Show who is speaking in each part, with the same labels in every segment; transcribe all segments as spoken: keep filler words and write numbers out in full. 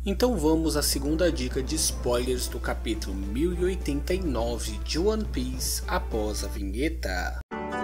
Speaker 1: Então vamos à segunda dica de spoilers do capítulo mil e oitenta e nove de One Piece após a vinheta.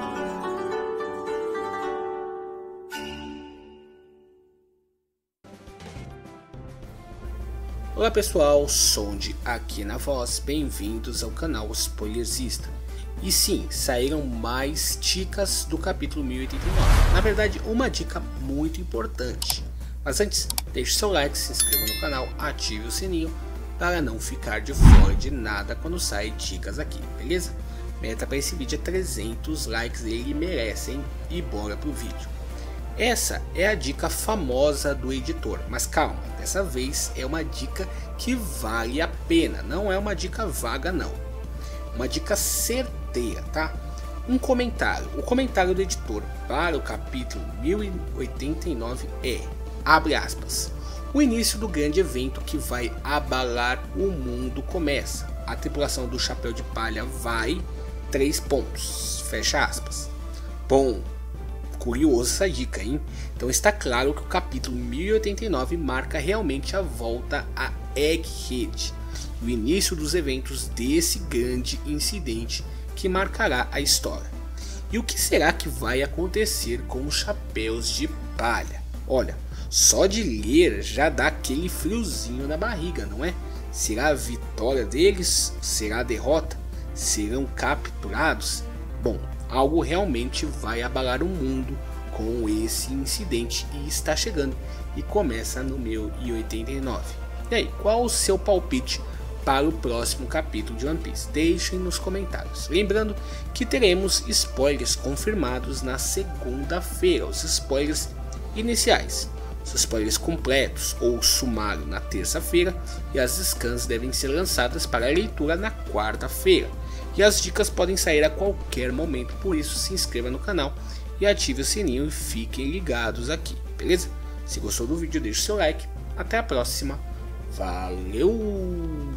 Speaker 1: Olá pessoal, Sonde aqui na voz, bem-vindos ao canal Spoilersista. E sim, saíram mais dicas do capítulo mil e oitenta e nove, na verdade uma dica muito importante. Mas antes, deixe seu like, se inscreva no canal, ative o sininho para não ficar de fora de nada quando saem dicas aqui, beleza? Meta para esse vídeo é trezentos likes, ele merece, hein? E bora pro vídeo. Essa é a dica famosa do editor, mas calma, dessa vez é uma dica que vale a pena, não é uma dica vaga não. Uma dica certeira, tá? Um comentário, o comentário do editor para o capítulo mil e oitenta e nove é, abre aspas, o início do grande evento que vai abalar o mundo começa, a tripulação do Chapéu de Palha vai, três pontos, fecha aspas. Bom, curiosa essa dica, hein? Então está claro que o capítulo mil e oitenta e nove marca realmente a volta a Egghead, o início dos eventos desse grande incidente que marcará a história. E o que será que vai acontecer com os Chapéus de Palha? Olha, só de ler já dá aquele friozinho na barriga, não é? Será a vitória deles? Será a derrota? Serão capturados? Bom, algo realmente vai abalar o mundo com esse incidente e está chegando e começa no mil e oitenta e nove. E aí, qual o seu palpite para o próximo capítulo de One Piece? Deixem nos comentários. Lembrando que teremos spoilers confirmados na segunda-feira, os spoilers iniciais. Os spoilers completos ou sumário na terça-feira e as scans devem ser lançadas para a leitura na quarta-feira. E as dicas podem sair a qualquer momento, por isso se inscreva no canal e ative o sininho e fiquem ligados aqui, beleza? Se gostou do vídeo, deixe seu like. Até a próxima. Valeu!